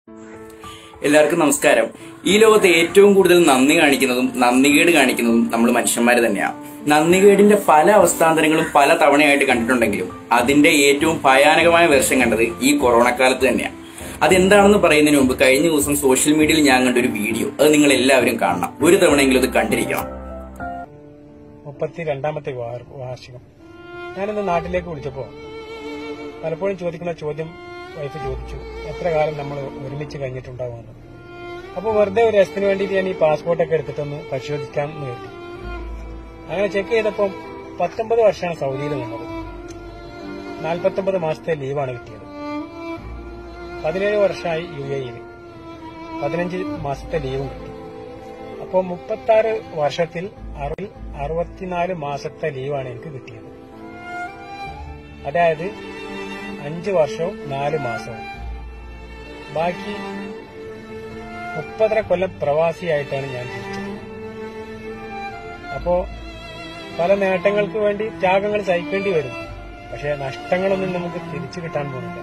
എല്ലാവർക്കും നമസ്കാരം. ഈ ലോകത്ത് ഏറ്റവും കൂടുതൽ നന്ദി കാണിക്കുന്നതും നന്ദികേട് കാണിക്കുന്നതും നമ്മൾ മനുഷ്യന്മാർ തന്നെയാണ്. നന്ദികേടിന്റെ പല അവസ്ഥാന്തരങ്ങളും പല തവണയായിട്ട് കണ്ടിട്ടുണ്ടെങ്കിലും അതിന്റെ ഏറ്റവും ഭയാനകമായ വേർഷൻ കണ്ടത് ഈ കൊറോണ കാലത്ത് തന്നെയാണ്. അതെന്താണെന്ന് പറയുന്നതിന് മുമ്പ് കഴിഞ്ഞ ദിവസം സോഷ്യൽ മീഡിയയിൽ ഞാൻ കണ്ടൊരു വീഡിയോ, അത് നിങ്ങൾ എല്ലാവരും കാണണം. ഒരു തവണയെങ്കിലും അത് കണ്ടിരിക്കണം. 32ാമത്തെ വാർഷികം. ഞാനിന്ന് നാട്ടിലേക്ക് വിളിച്ചപ്പോൾ പലപ്പോഴും ചോദിക്കുന്ന ചോദ്യം വൈഫ് ചോദിച്ചു, എത്ര കാലം നമ്മൾ ഒരുമിച്ച് കഴിഞ്ഞിട്ടുണ്ടാവുമെന്ന്. അപ്പോൾ വെറുതെ ഒരു രസത്തിന് വേണ്ടിയിട്ട് ഞാൻ ഈ പാസ്പോർട്ടൊക്കെ എടുത്തിട്ടൊന്ന് പരിശോധിക്കാമെന്ന് കരുതി. അങ്ങനെ ചെക്ക് ചെയ്തപ്പോൾ 19 വർഷമാണ് സൗദിയിൽ നിന്നത്. 49 മാസത്തെ ലീവാണ് കിട്ടിയത്. 17 വർഷമായി UAE-യിൽ 15 മാസത്തെ ലീവും കിട്ടി. അപ്പോൾ 36 വർഷത്തിൽ 64 മാസത്തെ ലീവാണ് എനിക്ക് കിട്ടിയത്. അതായത് 5 വർഷവും 4 മാസവും. ബാക്കി 30 കൊല്ലം പ്രവാസിയായിട്ടാണ് ഞാൻ ജീവിച്ചത്. അപ്പോ പല നേട്ടങ്ങൾക്ക് വേണ്ടി ത്യാഗങ്ങൾ സഹിക്കേണ്ടി വരും. പക്ഷെ നഷ്ടങ്ങളൊന്നും നമുക്ക് തിരിച്ചു കിട്ടാൻ പോകുന്നില്ല.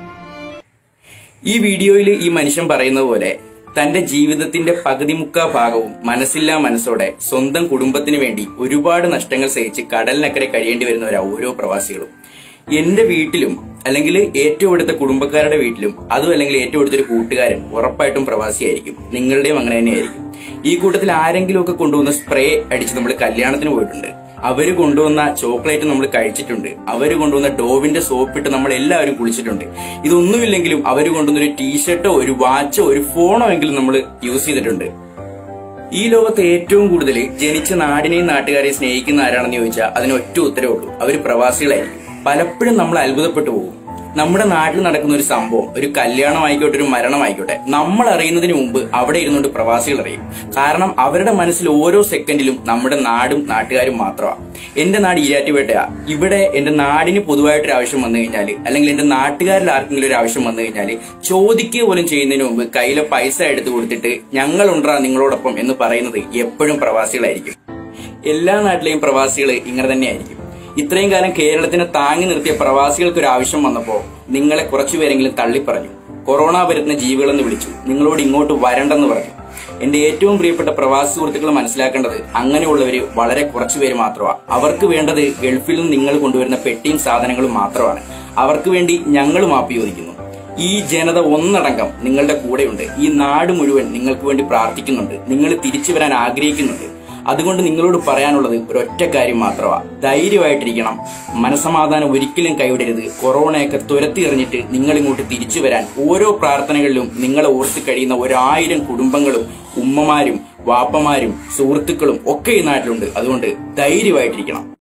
ഈ വീഡിയോയിൽ ഈ മനുഷ്യൻ പറയുന്ന പോലെ തന്റെ ജീവിതത്തിന്റെ പകുതി മുക്കാ ഭാഗവും മനസ്സില്ലാ മനസ്സോടെ സ്വന്തം കുടുംബത്തിന് വേണ്ടി ഒരുപാട് നഷ്ടങ്ങൾ സഹിച്ച് കടലിനക്കരെ കഴിയേണ്ടി വരുന്നവരാ ഓരോ പ്രവാസികളും. എന്റെ വീട്ടിലും അല്ലെങ്കിൽ ഏറ്റവും അടുത്ത കുടുംബക്കാരുടെ വീട്ടിലും അതും അല്ലെങ്കിൽ ഏറ്റവും അടുത്തൊരു കൂട്ടുകാരൻ ഉറപ്പായിട്ടും പ്രവാസിയായിരിക്കും. നിങ്ങളുടെയും അങ്ങനെ തന്നെയായിരിക്കും. ഈ കൂട്ടത്തിൽ ആരെങ്കിലും ഒക്കെ കൊണ്ടുവന്ന സ്പ്രേ അടിച്ച് നമ്മൾ കല്യാണത്തിന് പോയിട്ടുണ്ട്. അവര് കൊണ്ടുവന്ന ചോക്ലേറ്റ് നമ്മൾ കഴിച്ചിട്ടുണ്ട്. അവര് കൊണ്ടുവന്ന ഡോവിന്റെ സോപ്പിട്ട് നമ്മൾ എല്ലാവരും കുളിച്ചിട്ടുണ്ട്. ഇതൊന്നുമില്ലെങ്കിലും അവര് കൊണ്ടുവന്ന ഒരു ടീഷർട്ടോ ഒരു വാച്ചോ ഒരു ഫോണോ എങ്കിലും നമ്മൾ യൂസ് ചെയ്തിട്ടുണ്ട്. ഈ ലോകത്ത് ഏറ്റവും കൂടുതൽ ജനിച്ച നാടിനെയും നാട്ടുകാരെയും സ്നേഹിക്കുന്ന ആരാണെന്ന് ചോദിച്ചാൽ അതിന് ഒറ്റ ഉത്തരവേ ഉള്ളൂ, അവര് പ്രവാസികളായിരിക്കും. പലപ്പോഴും നമ്മൾ അത്ഭുതപ്പെട്ടു പോകും. നമ്മുടെ നാട്ടിൽ നടക്കുന്ന ഒരു സംഭവം, ഒരു കല്യാണം ആയിക്കോട്ടെ, ഒരു മരണം ആയിക്കോട്ടെ, നമ്മൾ അറിയുന്നതിന് മുമ്പ് അവിടെ ഇരുന്നുകൊണ്ട് പ്രവാസികൾ അറിയും. കാരണം അവരുടെ മനസ്സിൽ ഓരോ സെക്കൻഡിലും നമ്മുടെ നാടും നാട്ടുകാരും മാത്രമാണ്. എന്റെ നാട് ഈരാറ്റുപേട്ടയാ. ഇവിടെ എന്റെ നാടിന് പൊതുവായിട്ടൊരു ആവശ്യം വന്നു കഴിഞ്ഞാൽ അല്ലെങ്കിൽ എന്റെ നാട്ടുകാരിൽ ആർക്കെങ്കിലും ഒരു ആവശ്യം വന്നു കഴിഞ്ഞാൽ ചോദിക്കുക പോലും ചെയ്യുന്നതിന് മുമ്പ് കയ്യിലെ പൈസ എടുത്തു കൊടുത്തിട്ട് ഞങ്ങളുണ്ടാ നിങ്ങളോടൊപ്പം എന്ന് പറയുന്നത് എപ്പോഴും പ്രവാസികളായിരിക്കും. എല്ലാ നാട്ടിലെയും പ്രവാസികൾ ഇങ്ങനെ തന്നെയായിരിക്കും. ഇത്രയും കാലം കേരളത്തിനെ താങ്ങി നിർത്തിയ പ്രവാസികൾക്ക് ഒരു ആവശ്യം വന്നപ്പോ നിങ്ങളെ കുറച്ചുപേരെങ്കിലും തള്ളിപ്പറഞ്ഞു. കൊറോണ വരുന്ന ജീവികളെന്ന് വിളിച്ചു. നിങ്ങളോട് ഇങ്ങോട്ട് വരണ്ടെന്ന് പറഞ്ഞു. എന്റെ ഏറ്റവും പ്രിയപ്പെട്ട പ്രവാസി സുഹൃത്തുക്കൾ മനസ്സിലാക്കേണ്ടത് അങ്ങനെയുള്ളവര് വളരെ കുറച്ചുപേര് മാത്രമാണ്. അവർക്ക് വേണ്ടത് ഗൾഫിൽ നിന്ന് നിങ്ങൾ കൊണ്ടുവരുന്ന പെട്ടിയും സാധനങ്ങളും മാത്രമാണ്. അവർക്ക് വേണ്ടി ഞങ്ങൾ മാപ്പ് ചോദിക്കുന്നു. ഈ ജനത ഒന്നടങ്കം നിങ്ങളുടെ കൂടെയുണ്ട്. ഈ നാട് മുഴുവൻ നിങ്ങൾക്ക് വേണ്ടി പ്രാർത്ഥിക്കുന്നുണ്ട്. നിങ്ങൾ തിരിച്ചു വരാൻ ആഗ്രഹിക്കുന്നുണ്ട്. അതുകൊണ്ട് നിങ്ങളോട് പറയാനുള്ളത് ഒരൊറ്റ കാര്യം മാത്രമാണ്, ധൈര്യമായിട്ടിരിക്കണം. മനസമാധാനം ഒരിക്കലും കൈവിടരുത്. കൊറോണയൊക്കെ തുരത്തി എറിഞ്ഞിട്ട് നിങ്ങൾ ഇങ്ങോട്ട് തിരിച്ചു വരാൻ ഓരോ പ്രാർത്ഥനകളിലും നിങ്ങളെ ഓർത്ത് കഴിയുന്ന 1000 കുടുംബങ്ങളും ഉമ്മമാരും വാപ്പമാരും സുഹൃത്തുക്കളും ഒക്കെ ഈ നാട്ടിലുണ്ട്. അതുകൊണ്ട് ധൈര്യമായിട്ടിരിക്കണം.